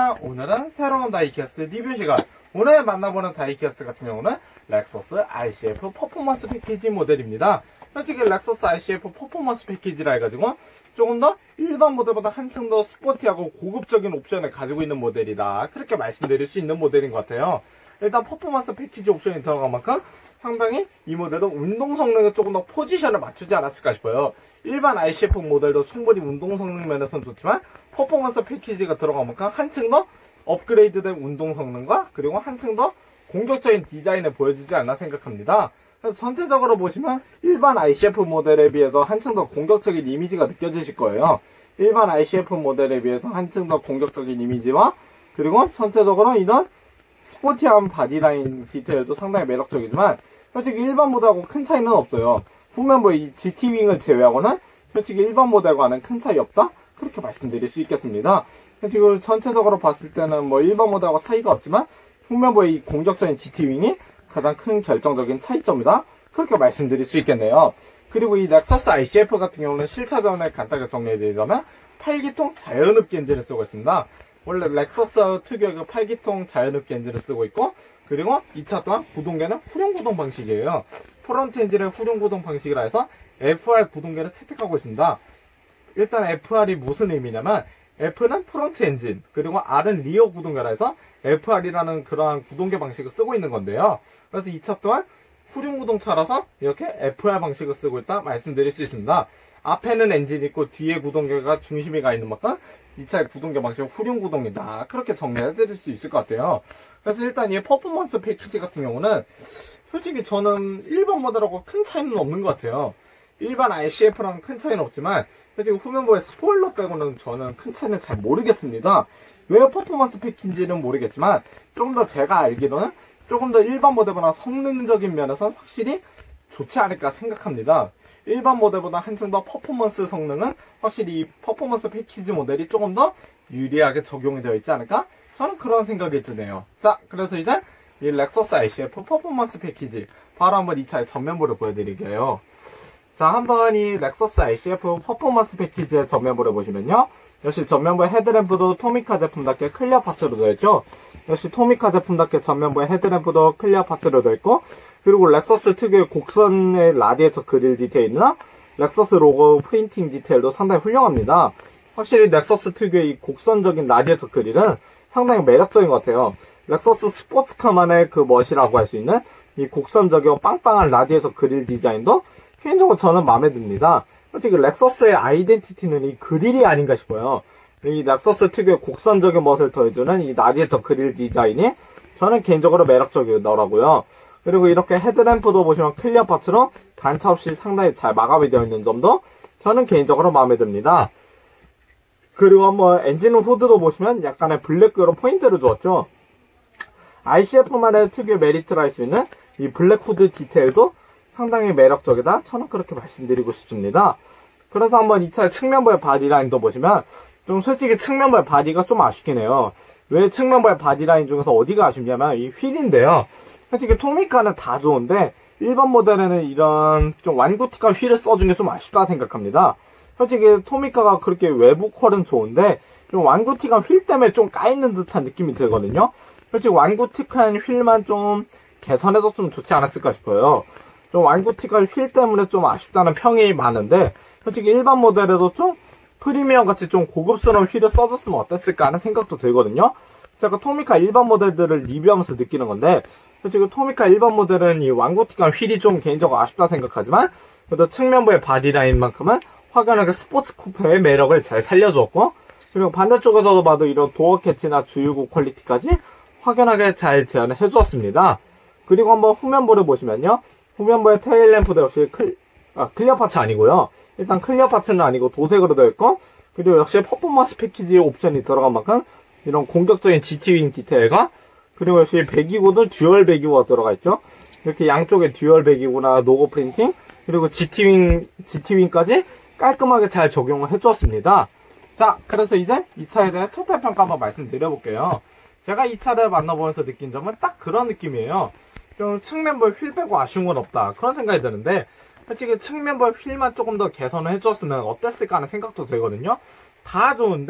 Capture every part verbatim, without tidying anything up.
반갑습니다. 오늘은 새로운 다이캐스트 리뷰 시간. 오늘 만나보는 다이캐스트 같은 경우는 렉서스 아이씨에프 퍼포먼스 패키지 모델입니다. 솔직히 렉서스 아이씨에프 퍼포먼스 패키지라 해가지고 조금 더 일반 모델보다 한층 더 스포티하고 고급적인 옵션을 가지고 있는 모델이다, 그렇게 말씀드릴 수 있는 모델인 것 같아요. 일단 퍼포먼스 패키지 옵션이 들어간 만큼 상당히 이 모델은 운동 성능에 조금 더 포지션을 맞추지 않았을까 싶어요. 일반 아이씨에프 모델도 충분히 운동 성능 면에서는 좋지만 퍼포먼스 패키지가 들어간 만큼 한층 더 업그레이드된 운동 성능과 그리고 한층 더 공격적인 디자인을 보여주지 않나 생각합니다. 그래서 전체적으로 보시면 일반 아이씨에프 모델에 비해서 한층 더 공격적인 이미지가 느껴지실 거예요. 일반 아이씨에프 모델에 비해서 한층 더 공격적인 이미지와 그리고 전체적으로 이런 스포티한 바디라인 디테일도 상당히 매력적이지만 솔직히 일반 모델하고 큰 차이는 없어요. 후면부 이 지티윙을 제외하고는 솔직히 일반 모델과는 큰 차이 없다, 그렇게 말씀드릴 수 있겠습니다. 지금 전체적으로 봤을 때는 뭐 일반 모델하고 차이가 없지만 후면부의 이 공격적인 지티윙이 가장 큰 결정적인 차이점이다, 그렇게 말씀드릴 수 있겠네요. 그리고 이 렉서스 아이씨에프 같은 경우는 실차전을 간단하게 정리해드리자면 팔 기통 자연흡기 엔진을 쓰고 있습니다. 원래 렉서스 특유의 그 팔 기통 자연흡기 엔진을 쓰고 있고, 그리고 이 차 또한 구동계는 후륜 구동 방식이에요. 프론트 엔진의 후륜 구동 방식이라 해서 에프알 구동계를 채택하고 있습니다. 일단 에프알이 무슨 의미냐면 F는 프론트 엔진, 그리고 R은 리어 구동계라 해서 에프알이라는 그러한 구동계 방식을 쓰고 있는 건데요. 그래서 이 차 또한 후륜 구동차라서 이렇게 에프알 방식을 쓰고 있다 말씀드릴 수 있습니다. 앞에는 엔진이 있고 뒤에 구동계가 중심이 가 있는 만큼 이 차의 구동계 방식은 후륜 구동이다, 그렇게 정리해 드릴 수 있을 것 같아요. 그래서 일단 이 퍼포먼스 패키지 같은 경우는 솔직히 저는 일반 모델하고 큰 차이는 없는 것 같아요. 일반 아이씨에프랑 큰 차이는 없지만 솔직히 후면부의 스포일러 빼고는 저는 큰 차이는 잘 모르겠습니다. 왜 퍼포먼스 패키지는 모르겠지만 조금 더 제가 알기로는 조금 더 일반 모델보다 성능적인 면에서는 확실히 좋지 않을까 생각합니다. 일반 모델보다 한층 더 퍼포먼스 성능은 확실히 이 퍼포먼스 패키지 모델이 조금 더 유리하게 적용이 되어 있지 않을까? 저는 그런 생각이 드네요. 자, 그래서 이제 이 렉서스 아이씨에프 퍼포먼스 패키지 바로 한번 이 차의 전면부를 보여드릴게요. 자, 한번 이 렉서스 아이씨에프 퍼포먼스 패키지의 전면부를 보시면요, 역시 전면부의 헤드램프도 토미카 제품답게 클리어 파츠로 되어있죠. 역시 토미카 제품답게 전면부의 헤드램프도 클리어 파츠로 되어있고, 그리고 렉서스 특유의 곡선의 라디에이터 그릴 디테일이나 렉서스 로고 프린팅 디테일도 상당히 훌륭합니다. 확실히 렉서스 특유의 이 곡선적인 라디에이터 그릴은 상당히 매력적인 것 같아요. 렉서스 스포츠카만의 그 멋이라고 할 수 있는 이 곡선적이고 빵빵한 라디에이터 그릴 디자인도 개인적으로 저는 마음에 듭니다. 솔직히 렉서스의 아이덴티티는 이 그릴이 아닌가 싶어요. 이 렉서스 특유의 곡선적인 멋을 더해주는 이 라디에이터 그릴 디자인이 저는 개인적으로 매력적이더라고요. 그리고 이렇게 헤드램프도 보시면 클리어 파츠로 단차 없이 상당히 잘 마감이 되어 있는 점도 저는 개인적으로 마음에 듭니다. 그리고 한번 엔진 후드도 보시면 약간의 블랙으로 포인트를 주었죠. 아이씨에프만의 특유의 메리트라 할 수 있는 이 블랙 후드 디테일도 상당히 매력적이다, 저는 그렇게 말씀드리고 싶습니다. 그래서 한번 이 차의 측면부의 바디라인도 보시면 좀 솔직히 측면부의 바디가 좀 아쉽긴 해요. 왜 측면부의 바디라인 중에서 어디가 아쉽냐면 이 휠인데요. 솔직히 토미카는 다 좋은데 일반 모델에는 이런 좀 완구틱한 휠을 써준 게 좀 아쉽다 생각합니다. 솔직히 토미카가 그렇게 외부 퀄은 좋은데 좀 완구틱한 휠 때문에 좀 까이는 듯한 느낌이 들거든요. 솔직히 완구틱한 휠만 좀 개선해줬으면 좋지 않았을까 싶어요. 좀 완구틱한 휠 때문에 좀 아쉽다는 평이 많은데 솔직히 일반 모델에도 좀 프리미엄 같이 좀 고급스러운 휠을 써줬으면 어땠을까 하는 생각도 들거든요. 제가 토미카 일반 모델들을 리뷰하면서 느끼는 건데 솔직히 토미카 일반 모델은 이 완구틱한 휠이 좀 개인적으로 아쉽다 생각하지만 그래도 측면부의 바디라인만큼은 확연하게 스포츠 쿠페의 매력을 잘 살려주었고, 그리고 반대쪽에서도 봐도 이런 도어 캐치나 주유구 퀄리티까지 확연하게 잘 재현을 해주었습니다. 그리고 한번 후면부를 보시면요, 후면부의 테일램프도 역시 클, 아, 클리어 파츠 아니고요. 일단 클리어 파츠는 아니고 도색으로 되어 있고, 그리고 역시 퍼포먼스 패키지 옵션이 들어간 만큼 이런 공격적인 지티윙 디테일과, 그리고 역시 배기구도 듀얼 배기구가 들어가 있죠. 이렇게 양쪽에 듀얼 배기구나 로고 프린팅, 그리고 지티윙, 지티윙까지 깔끔하게 잘 적용을 해주었습니다. 자, 그래서 이제 이 차에 대해 토탈 평가 한번 말씀드려볼게요. 제가 이 차를 만나보면서 느낀 점은 딱 그런 느낌이에요. 좀 측면부 휠 빼고 아쉬운 건 없다, 그런 생각이 드는데 솔직히 측면부 휠만 조금 더 개선을 해줬으면 어땠을까 하는 생각도 들거든요. 다 좋은데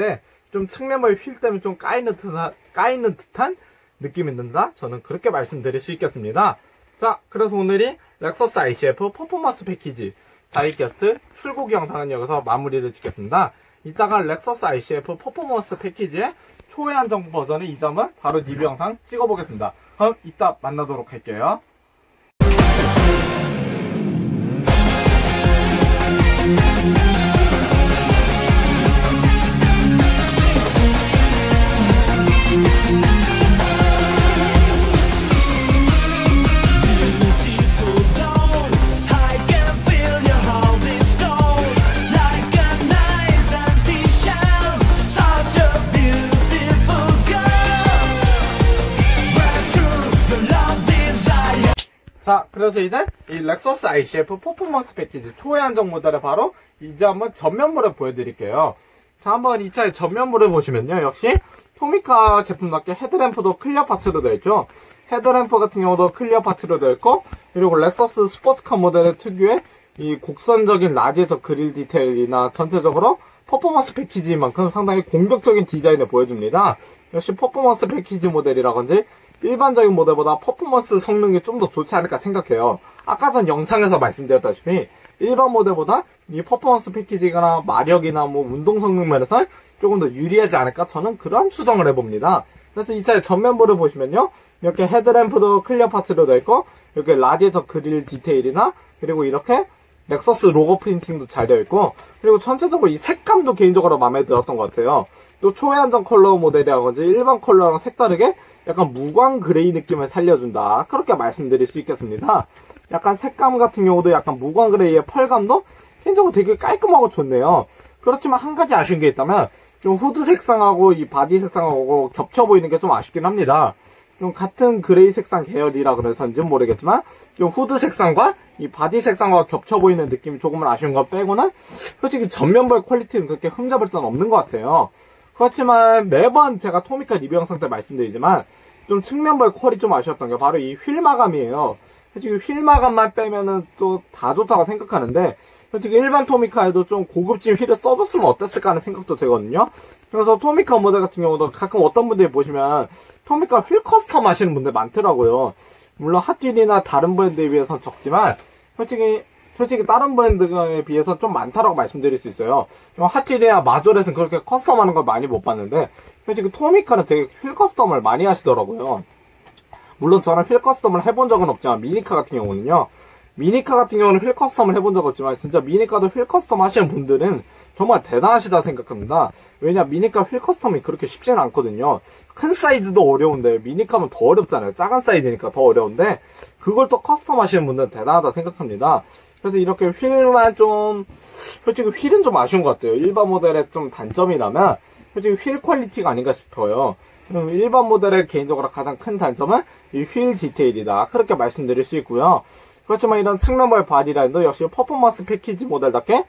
좀 측면부의 휠 때문에 좀 까이는 듯한, 까이는 듯한 느낌이 든다? 저는 그렇게 말씀드릴 수 있겠습니다. 자, 그래서 오늘이 렉서스 아이씨에프 퍼포먼스 패키지 다이캐스트 출고기 영상은 여기서 마무리를 짓겠습니다. 이따가 렉서스 아이씨에프 퍼포먼스 패키지의 초회한정 버전의 이 점은 바로 리뷰 영상 찍어보겠습니다. 그럼 이따 만나도록 할게요. 자, 그래서 이제 이 렉서스 아이씨에프 퍼포먼스 패키지 초회한정 모델을 바로 이제 한번 전면부를 보여드릴게요. 자, 한번 이 차의 전면부를 보시면요. 역시 토미카 제품답게 헤드램프도 클리어 파츠로 되어 있죠. 헤드램프 같은 경우도 클리어 파츠로 되어 있고, 그리고 렉서스 스포츠카 모델의 특유의 이 곡선적인 라디에이터 그릴 디테일이나 전체적으로 퍼포먼스 패키지인 만큼 상당히 공격적인 디자인을 보여줍니다. 역시 퍼포먼스 패키지 모델이라든지 일반적인 모델보다 퍼포먼스 성능이 좀 더 좋지 않을까 생각해요. 아까 전 영상에서 말씀드렸다시피 일반 모델보다 이 퍼포먼스 패키지나 마력이나 뭐 운동 성능 면에서 조금 더 유리하지 않을까, 저는 그런 추정을 해봅니다. 그래서 이 차의 전면부를 보시면요, 이렇게 헤드램프도 클리어 파츠로 되어 있고, 이렇게 라디에이터 그릴 디테일이나, 그리고 이렇게 렉서스 로고 프린팅도 잘 되어 있고, 그리고 전체적으로 이 색감도 개인적으로 마음에 들었던 것 같아요. 또 초회한정 컬러 모델이라든지 일반 컬러랑 색다르게 약간 무광 그레이 느낌을 살려준다, 그렇게 말씀드릴 수 있겠습니다. 약간 색감 같은 경우도 약간 무광 그레이의 펄감도 개인적으로 되게 깔끔하고 좋네요. 그렇지만 한 가지 아쉬운 게 있다면 좀 후드 색상하고 이 바디 색상하고 겹쳐 보이는 게 좀 아쉽긴 합니다. 좀 같은 그레이 색상 계열이라 그래서인지는 모르겠지만 좀 후드 색상과 이 바디 색상과 겹쳐 보이는 느낌이 조금은 아쉬운 것 빼고는 솔직히 전면부의 퀄리티는 그렇게 흠잡을 건 없는 것 같아요. 그렇지만 매번 제가 토미카 리뷰 영상 때 말씀드리지만 좀 측면부의 퀄이 좀 아쉬웠던 게 바로 이 휠 마감이에요. 솔직히 휠 마감만 빼면은 또 다 좋다고 생각하는데, 솔직히 일반 토미카에도 좀 고급진 휠을 써줬으면 어땠을까 하는 생각도 되거든요. 그래서 토미카 모델 같은 경우도 가끔 어떤 분들이 보시면 토미카 휠 커스텀 하시는 분들 많더라고요. 물론 핫휠이나 다른 브랜드에 비해서는 적지만 솔직히 솔직히 다른 브랜드에 비해서 좀 많다라고 말씀드릴 수 있어요. 핫휠이나 마조렛은 그렇게 커스텀 하는 걸 많이 못 봤는데, 솔직히 토미카는 되게 휠 커스텀을 많이 하시더라고요. 물론 저는 휠 커스텀을 해본 적은 없지만 미니카 같은 경우는요, 미니카 같은 경우는 휠 커스텀을 해본 적 없지만 진짜 미니카도 휠 커스텀 하시는 분들은 정말 대단하시다 생각합니다. 왜냐, 미니카 휠 커스텀이 그렇게 쉽지는 않거든요. 큰 사이즈도 어려운데 미니카면 더 어렵잖아요. 작은 사이즈니까 더 어려운데 그걸 또 커스텀 하시는 분들은 대단하다 생각합니다. 그래서 이렇게 휠만 좀, 솔직히 휠은 좀 아쉬운 것 같아요. 일반 모델의 좀 단점이라면 솔직히 휠 퀄리티가 아닌가 싶어요. 일반 모델의 개인적으로 가장 큰 단점은 이 휠 디테일이다, 그렇게 말씀드릴 수 있고요. 그렇지만 이런 측면부의 바디라인도 역시 퍼포먼스 패키지 모델답게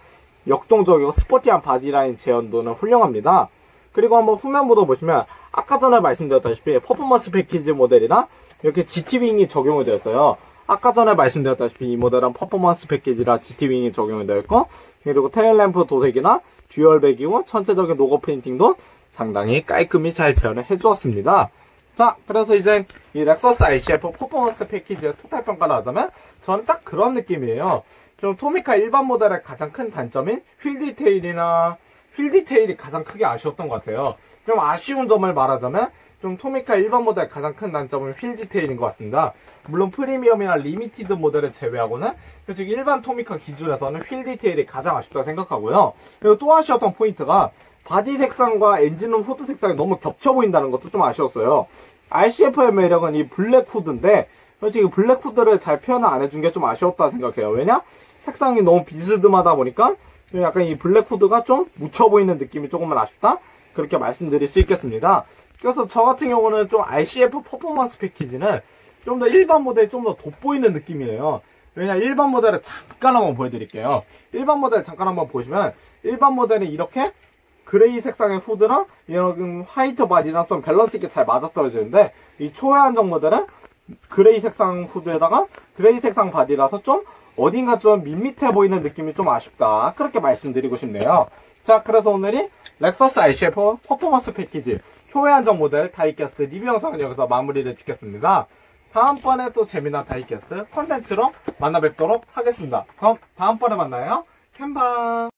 역동적이고 스포티한 바디라인 재현도는 훌륭합니다. 그리고 한번 후면부도 보시면 아까 전에 말씀드렸다시피 퍼포먼스 패키지 모델이나 이렇게 지티윙이 적용이 되었어요. 아까 전에 말씀드렸다시피 이 모델은 퍼포먼스 패키지라 지티윙이 적용이 되어 있고, 그리고 테일램프 도색이나 듀얼 배기후 전체적인 로고 프린팅도 상당히 깔끔히 잘 재현을 해주었습니다. 자, 그래서 이제 이 렉서스 아이씨에프 퍼포먼스 패키지의 토탈 평가를 하자면 저는 딱 그런 느낌이에요. 좀 토미카 일반 모델의 가장 큰 단점인 휠 디테일이나 휠 디테일이 가장 크게 아쉬웠던 것 같아요. 좀 아쉬운 점을 말하자면 좀 토미카 일반 모델의 가장 큰 단점은 휠 디테일인 것 같습니다. 물론 프리미엄이나 리미티드 모델을 제외하고는 솔직히 일반 토미카 기준에서는 휠 디테일이 가장 아쉽다고 생각하고요. 그리고 또 아쉬웠던 포인트가 바디 색상과 엔진룸 후드 색상이 너무 겹쳐 보인다는 것도 좀 아쉬웠어요. 아이씨에프의 매력은 이 블랙 후드인데 솔직히 블랙 후드를 잘 표현을 안 해준 게 좀 아쉬웠다 생각해요. 왜냐? 색상이 너무 비스듬하다 보니까 약간 이 블랙 후드가 좀 묻혀 보이는 느낌이 조금은 아쉽다, 그렇게 말씀드릴 수 있겠습니다. 그래서 저 같은 경우는 좀 아이씨에프 퍼포먼스 패키지는 좀 더 일반 모델이 좀 더 돋보이는 느낌이에요. 왜냐, 일반 모델을 잠깐 한번 보여드릴게요. 일반 모델 잠깐 한번 보시면 일반 모델은 이렇게 그레이 색상의 후드랑 이런 화이트 바디랑 좀 밸런스 있게 잘 맞아떨어지는데, 이 초회한정 모델은 그레이 색상 후드에다가 그레이 색상 바디라서 좀 어딘가 좀 밋밋해 보이는 느낌이 좀 아쉽다. 그렇게 말씀드리고 싶네요. 자, 그래서 오늘이 렉서스 아이씨에프 퍼포먼스 패키지 초회한정 모델 다이캐스트 리뷰 영상은 여기서 마무리를 짓겠습니다. 다음번에 또 재미난 다이캐스트 컨텐츠로 만나 뵙도록 하겠습니다. 그럼 다음번에 만나요. 캔방.